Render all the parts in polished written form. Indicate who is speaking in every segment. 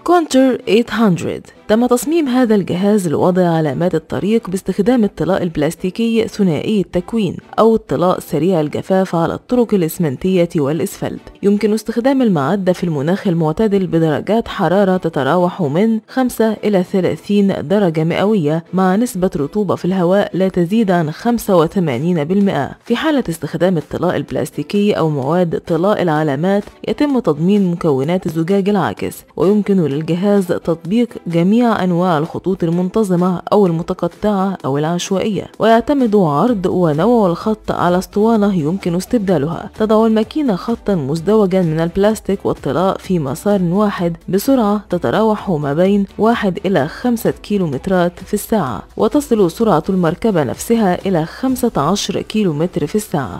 Speaker 1: كونتور 800 تم تصميم هذا الجهاز لوضع علامات الطريق باستخدام الطلاء البلاستيكي ثنائي التكوين أو الطلاء سريع الجفاف على الطرق الإسمنتية والإسفلت. يمكن استخدام المعدة في المناخ المعتدل بدرجات حرارة تتراوح من 5 إلى 30 درجة مئوية مع نسبة رطوبة في الهواء لا تزيد عن 85%. في حالة استخدام الطلاء البلاستيكي أو مواد طلاء العلامات يتم تضمين مكونات الزجاج العاكس، ويمكن للجهاز تطبيق جميع أنواع الخطوط المنتظمة أو المتقطعة أو العشوائية، ويعتمد عرض ونوع الخط على اسطوانة يمكن استبدالها. تضع الماكينة خطا مزدوجا من البلاستيك والطلاء في مسار واحد بسرعة تتراوح ما بين 1 إلى 5 كيلومترات في الساعة، وتصل سرعة المركبة نفسها إلى 15 كيلومتر في الساعة.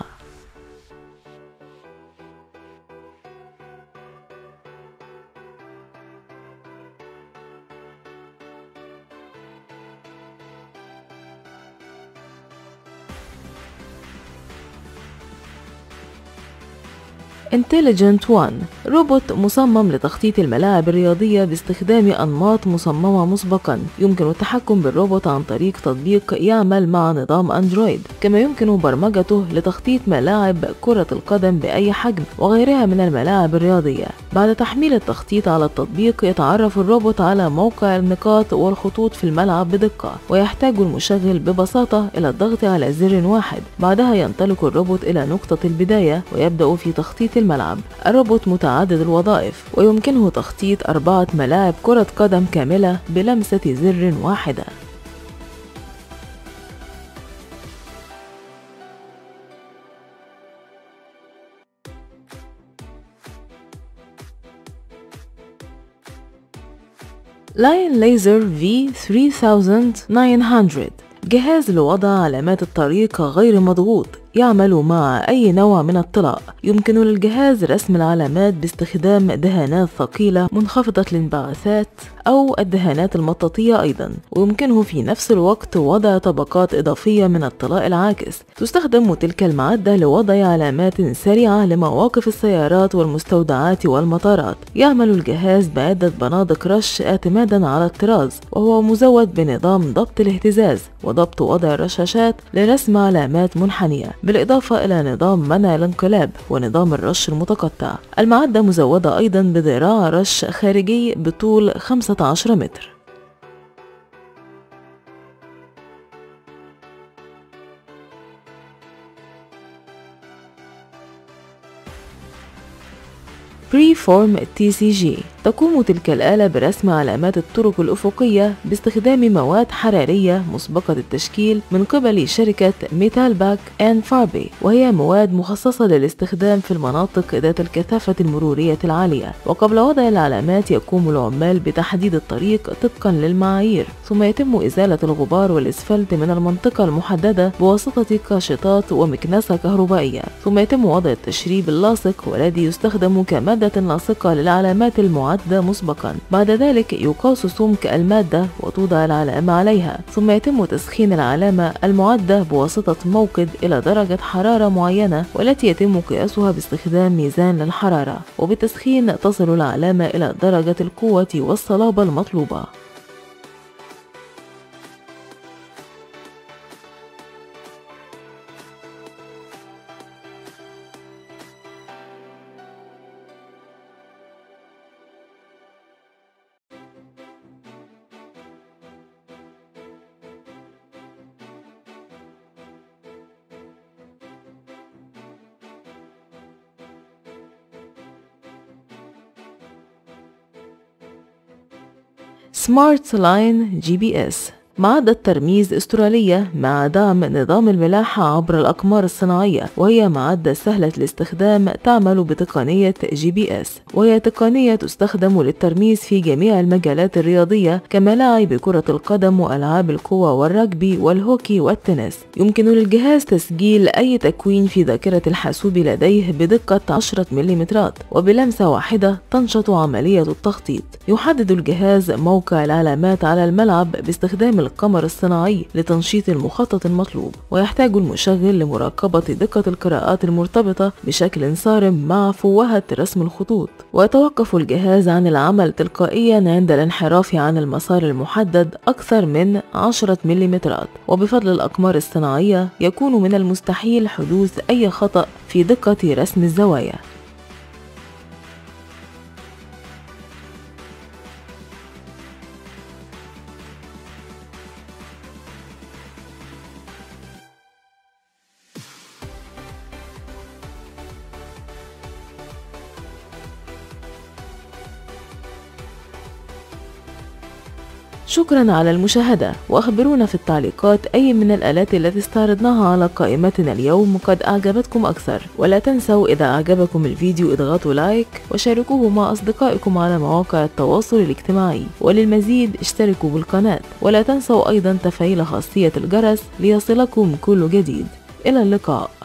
Speaker 1: Intelligent One روبوت مصمم لتخطيط الملاعب الرياضية باستخدام أنماط مصممة مسبقا. يمكن التحكم بالروبوت عن طريق تطبيق يعمل مع نظام أندرويد، كما يمكن برمجته لتخطيط ملاعب كرة القدم بأي حجم وغيرها من الملاعب الرياضية. بعد تحميل التخطيط على التطبيق يتعرف الروبوت على موقع النقاط والخطوط في الملعب بدقة، ويحتاج المشغل ببساطة إلى الضغط على زر واحد. بعدها ينطلق الروبوت إلى نقطة البداية ويبدأ في تخطيط الملعب. الروبوت متعدد الوظائف، ويمكنه تخطيط 4 ملاعب كرة قدم كاملة بلمسة زر واحدة. لاين ليزر V3900 جهاز لوضع علامات الطريق غير مضغوط، يعمل مع أي نوع من الطلاء. يمكن للجهاز رسم العلامات باستخدام دهانات ثقيلة منخفضة الانبعاثات أو الدهانات المطاطية أيضا، ويمكنه في نفس الوقت وضع طبقات إضافية من الطلاء العاكس. تستخدم تلك المعدة لوضع علامات سريعة لمواقف السيارات والمستودعات والمطارات. يعمل الجهاز بعدة بنادق رش اعتمادا على الطراز، وهو مزود بنظام ضبط الاهتزاز وضبط وضع الرشاشات لرسم علامات منحنية، بالإضافة إلى نظام منع الانقلاب ونظام الرش المتقطع. المعدة مزودة أيضا بذراع رش خارجي بطول 15 متر. Preform TCG تقوم تلك الآلة برسم علامات الطرق الأفقية باستخدام مواد حرارية مسبقة التشكيل من قبل شركة ميتال باك أند فاربي، وهي مواد مخصصة للاستخدام في المناطق ذات الكثافة المرورية العالية. وقبل وضع العلامات يقوم العمال بتحديد الطريق طبقا للمعايير، ثم يتم إزالة الغبار والإسفلت من المنطقة المحددة بواسطة كاشطات ومكنسة كهربائية، ثم يتم وضع التشريب اللاصق والذي يستخدم كمادة لاصقة للعلامات المعدة مسبقا. بعد ذلك يقاس سمك المادة وتوضع العلامة عليها، ثم يتم تسخين العلامة المعدة بواسطة موقد إلى درجة حرارة معينة، والتي يتم قياسها باستخدام ميزان للحرارة. وبالتسخين تصل العلامة إلى درجة القوة والصلابة المطلوبة. سمارت لاين GPS معدة ترميز أسترالية مع دعم نظام الملاحة عبر الأقمار الصناعية، وهي معدة سهلة الاستخدام تعمل بتقنية GPS، وهي تقنية تستخدم للترميز في جميع المجالات الرياضية كملاعب كرة القدم وألعاب القوى والرجبي والهوكي والتنس. يمكن للجهاز تسجيل أي تكوين في ذاكرة الحاسوب لديه بدقة 10 ملم، وبلمسة واحدة تنشط عملية التخطيط. يحدد الجهاز موقع العلامات على الملعب باستخدام القمر الصناعي لتنشيط المخطط المطلوب، ويحتاج المشغل لمراقبة دقة القراءات المرتبطة بشكل صارم مع فوهة رسم الخطوط. ويتوقف الجهاز عن العمل تلقائيا عند الانحراف عن المسار المحدد أكثر من 10 ملم، وبفضل الأقمار الصناعية يكون من المستحيل حدوث أي خطأ في دقة رسم الزوايا. شكرا على المشاهدة، وأخبرونا في التعليقات أي من الآلات التي استعرضناها على قائمتنا اليوم قد أعجبتكم أكثر. ولا تنسوا إذا أعجبكم الفيديو اضغطوا لايك وشاركوه مع أصدقائكم على مواقع التواصل الاجتماعي، وللمزيد اشتركوا بالقناة. ولا تنسوا أيضا تفعيل خاصية الجرس ليصلكم كل جديد. إلى اللقاء.